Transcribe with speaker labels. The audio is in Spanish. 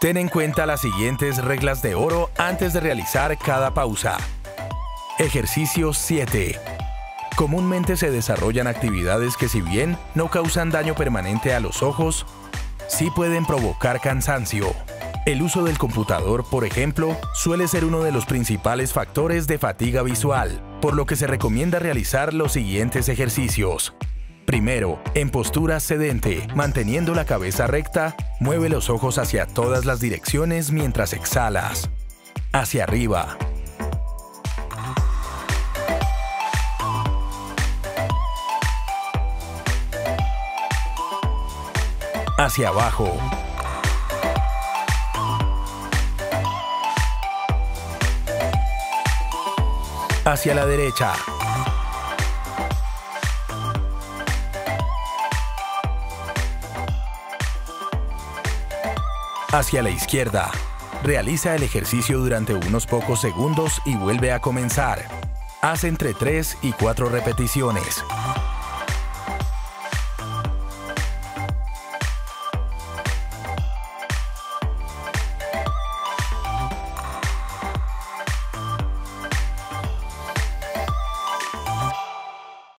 Speaker 1: Ten en cuenta las siguientes reglas de oro antes de realizar cada pausa. Ejercicio 7. Comúnmente se desarrollan actividades que, si bien no causan daño permanente a los ojos, sí pueden provocar cansancio. El uso del computador, por ejemplo, suele ser uno de los principales factores de fatiga visual, por lo que se recomienda realizar los siguientes ejercicios. Primero, en postura sedente, manteniendo la cabeza recta, mueve los ojos hacia todas las direcciones mientras exhalas. Hacia arriba. Hacia abajo. Hacia la derecha. Hacia la izquierda. Realiza el ejercicio durante unos pocos segundos y vuelve a comenzar. Haz entre 3 y 4 repeticiones.